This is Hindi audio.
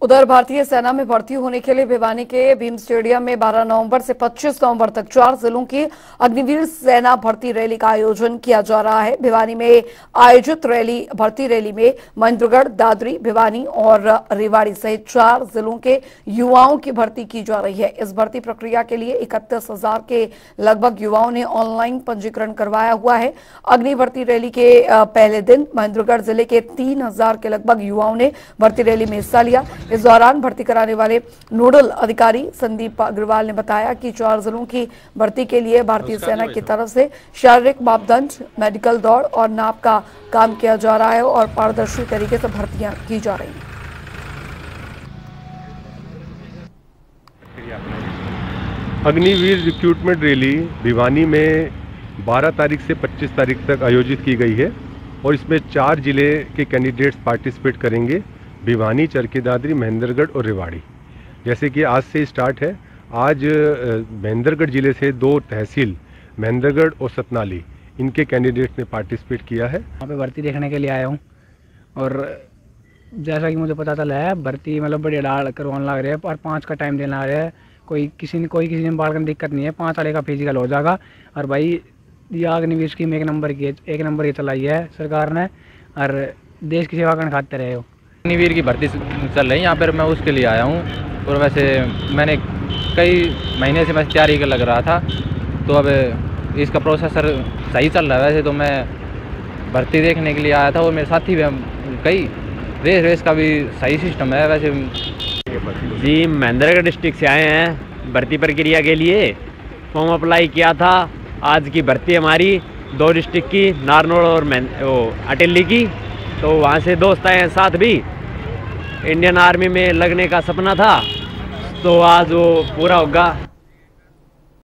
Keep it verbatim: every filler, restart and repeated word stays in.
उधर भारतीय सेना में भर्ती होने के लिए भिवानी के भीम स्टेडियम में बारह नवंबर से पच्चीस नवंबर तक चार जिलों की अग्निवीर सेना भर्ती रैली का आयोजन किया जा रहा है। भिवानी में आयोजित रैली भर्ती रैली में महेंद्रगढ़, दादरी, भिवानी और रेवाड़ी सहित चार जिलों के युवाओं की भर्ती की जा रही है। इस भर्ती प्रक्रिया के लिए इकतीस हजार के लगभग युवाओं ने ऑनलाइन पंजीकरण करवाया हुआ है। अग्नि भर्ती रैली के पहले दिन महेंद्रगढ़ जिले के तीन हजार के लगभग युवाओं ने भर्ती रैली में हिस्सा लिया। इस दौरान भर्ती कराने वाले नोडल अधिकारी संदीप अग्रवाल ने बताया कि चार जिलों की भर्ती के लिए भारतीय सेना की तरफ से शारीरिक मापदंड, मेडिकल दौड़ और नाप का काम किया जा रहा है और पारदर्शी तरीके से भर्तियां की जा रही हैं। अग्निवीर रिक्रूटमेंट रैली भिवानी में बारह तारीख से पच्चीस तारीख तक आयोजित की गई है और इसमें चार जिले के कैंडिडेट्स पार्टिसिपेट करेंगे। भिवानी, चरखी दादरी, महेंद्रगढ़ और रेवाड़ी। जैसे कि आज से स्टार्ट है। आज महेंद्रगढ़ जिले से दो तहसील महेंद्रगढ़ और सतनाली, इनके कैंडिडेट्स ने पार्टिसिपेट किया है। वहाँ पे भर्ती देखने के लिए आया हूँ और जैसा कि मुझे पता चला है भर्ती मतलब बड़ी डाल करवाने लग रहे हैं और पाँच का टाइम देना आ रहा है। कोई किसी ने कोई किसी ने बाल करने दिक्कत नहीं है, पाँच साढ़े का फिजिकल हो जाएगा। और भाई ये अग्निवीर स्कीम एक नंबर की एक नंबर की चलाई है सरकार ने और देश की सेवा करने खाते रहे हो। अग्निवीर की भर्ती चल रही है यहाँ पर, मैं उसके लिए आया हूँ और वैसे मैंने कई महीने से मैं तैयारी कर लग रहा था, तो अब इसका प्रोसेसर सही चल रहा है। वैसे तो मैं भर्ती देखने के लिए आया था और मेरे साथी भी कई रेस रेस का भी सही सिस्टम है। वैसे जी महेंद्रगढ़ डिस्ट्रिक्ट से आए हैं भर्ती प्रक्रिया के लिए, फॉर्म अप्लाई किया था। आज की भर्ती हमारी दो डिस्ट्रिक्ट की, नारनौल और अटेली की, तो वहाँ से दोस्त आए हैं साथ भी। इंडियन आर्मी में लगने का सपना था तो आज वो पूरा होगा।